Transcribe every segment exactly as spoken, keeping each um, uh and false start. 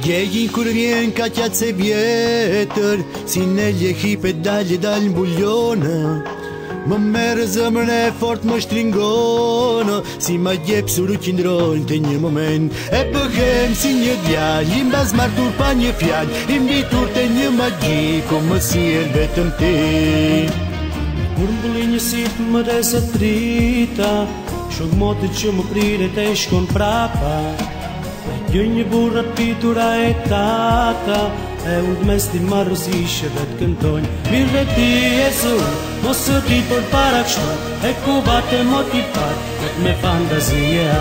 Djegin kur vjen ka qatë se vjetër, si në ljehi pedalje dal mbulljonë. Më merë zëmër e fort më shtringonë, si ma gjep suru qindrojnë të një moment. E bëhem si një djall, im baz martur pa një fjall, im bitur të një magji, ku më siel vetëm ti. Kur mbulli një sip më resa trita, shok motë që më prire të shkon prapa. Gjë një burrat pitura e tata, e unë mes ti marrëzishe dhe të këntojnë. Mirë dhe ti e zërë, mos së ti për para kështu, e ku bate motivat, me fantazia.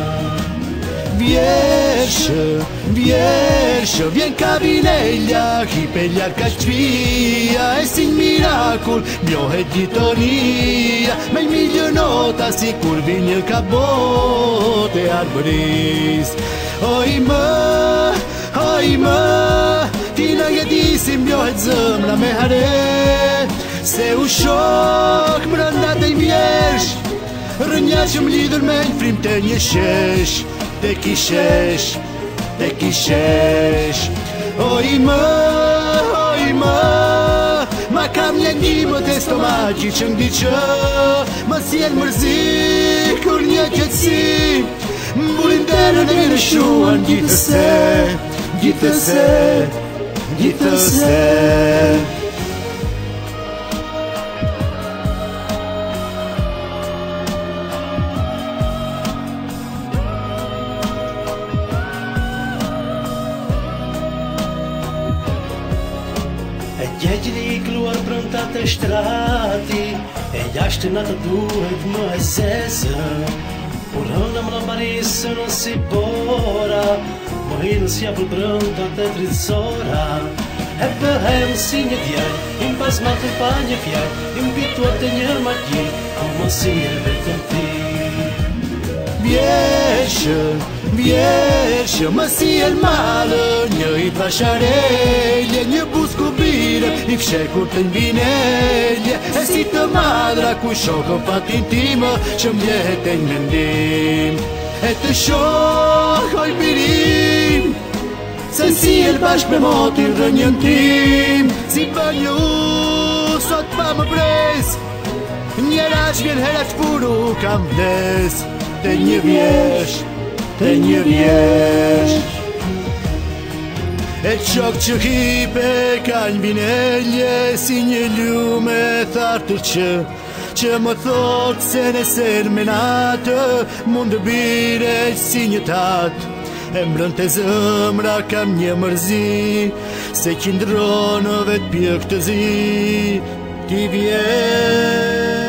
Vjershë, vjershë, vjen ka vinelja, hipelja ka qvija, e si një mirakull, mjohet gjitonia, me një milionota, si kur vinjë ka bote arbëris. Oj më, oj më, ti në jedisim mjohet zëmra me hare, se u shok më rëndat e i vjersh, rënja që më lidhur me një frim të një shesh. Te kishesh, te kishesh. Oj më, oj më, ma kam një njimët e stomaqi që ndi që më sjell mërzi, kur një qëtësi mbulin derën e në shuan gjithëse, gjithëse, gjithëse. E gjegjli i kluar brëndat e shtrati, e jashtë në të duhet më e zezë. Por hëna më në barisë në si bora, më hinë si apër brëndat e trizora. E bëhem si një djaj, im pas matur pa një fjaj, im bituat të një magji, ku më si e vetëm ti. Vjershë, vjershë, më si el malë, një i pasharelje, një busku bire, i fshekur të nvinelje, e si të madra ku shokën fatin timë, që mbjehet e një mendim, e të shokoj birim, se si el bashk me motin rënjën tim, si banju, sot pa më pres, njera që vjen hera që puru kam vles, të një vjesh, të një vjesh. E qok që hipe ka një vinelje, si një lume thartur që, që më thot se në ser me natë, mund të bire si një tatë. E mbrën të zëmra kam një mërzi, se qindronë vet pjek të zi, ti vjesh.